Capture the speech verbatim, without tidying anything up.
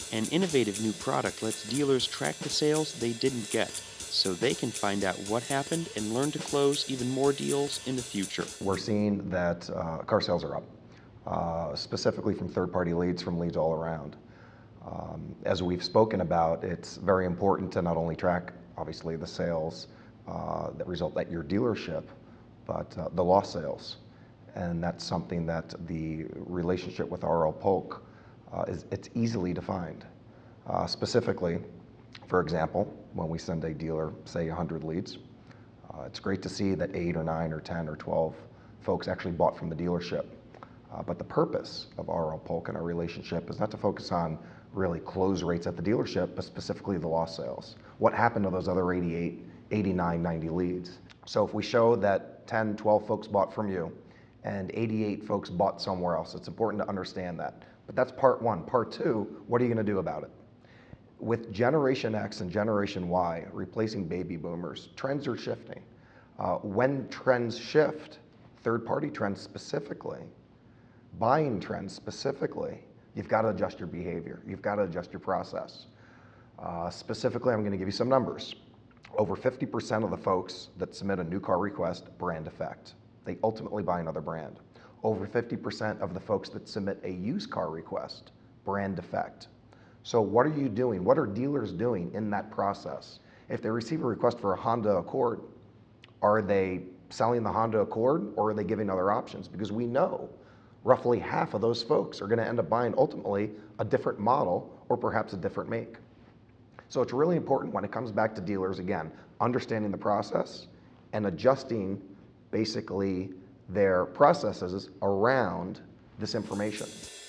An innovative new product lets dealers track the sales they didn't get, so they can find out what happened and learn to close even more deals in the future. We're seeing that uh, car sales are up, uh, specifically from third-party leads, from leads all around. Um, as we've spoken about, it's very important to not only track, obviously, the sales uh, that result at your dealership, but uh, the lost sales. And that's something that the relationship with R L Polk, uh, is it's easily defined. Uh, specifically, for example, when we send a dealer, say, one hundred leads, uh, it's great to see that eight or nine or ten or twelve folks actually bought from the dealership. Uh, but the purpose of R L Polk and our relationship is not to focus on really close rates at the dealership, but specifically the lost sales. What happened to those other eighty-eight, eighty-nine, ninety leads? So if we show that ten, twelve folks bought from you and eighty-eight folks bought somewhere else, it's important to understand that. But that's part one. Part two, what are you going to do about it? With Generation X and Generation Y replacing baby boomers, trends are shifting. Uh, when trends shift, third-party trends specifically, buying trends specifically, you've got to adjust your behavior. You've got to adjust your process. Uh, specifically, I'm going to give you some numbers. Over fifty percent of the folks that submit a new car request, brand defect. They ultimately buy another brand. Over fifty percent of the folks that submit a used car request, brand defect. So what are you doing? What are dealers doing in that process? If they receive a request for a Honda Accord, are they selling the Honda Accord, or are they giving other options? Because we know roughly half of those folks are going to end up buying ultimately a different model or perhaps a different make. So it's really important when it comes back to dealers, again, understanding the process and adjusting basically their processes around this information.